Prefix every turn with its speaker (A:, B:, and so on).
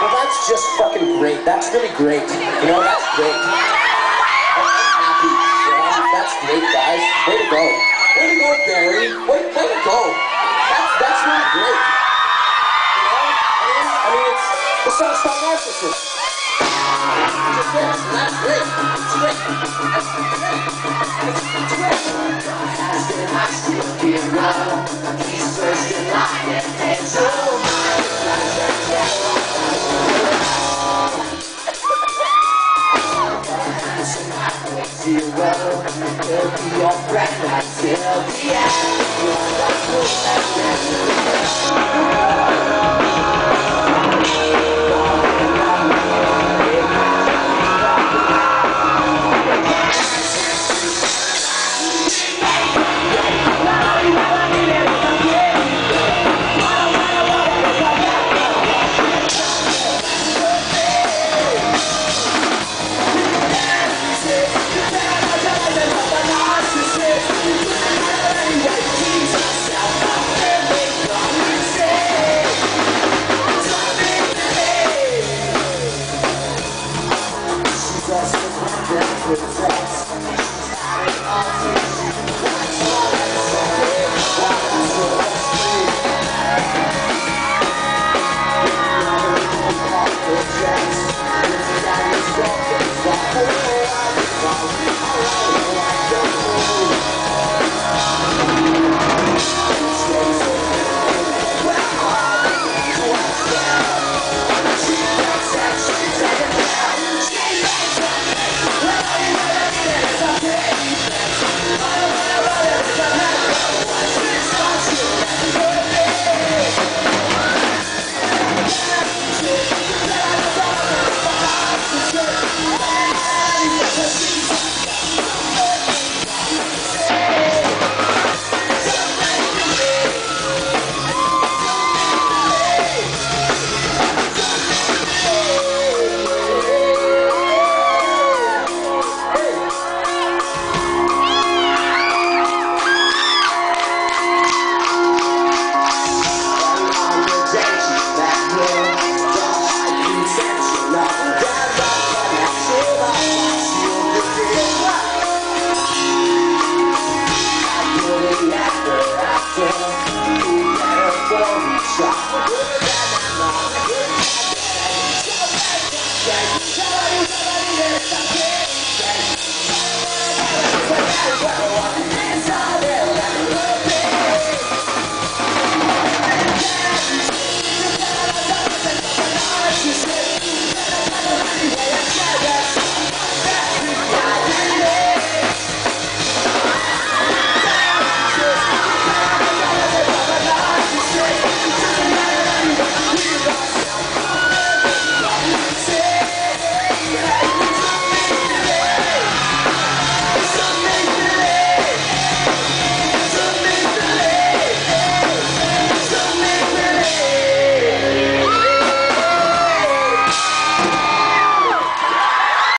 A: Well, that's just fucking great. That's really great. You know, that's great. I'm happy. Yeah, that's great, guys. Way to go. Way to go, Barrie. Way to go. That's really great. You know? I mean, it's the song's called Narssacist. Just this. That's great. It's great. That's great. It's great. I still be around. He's first in line and so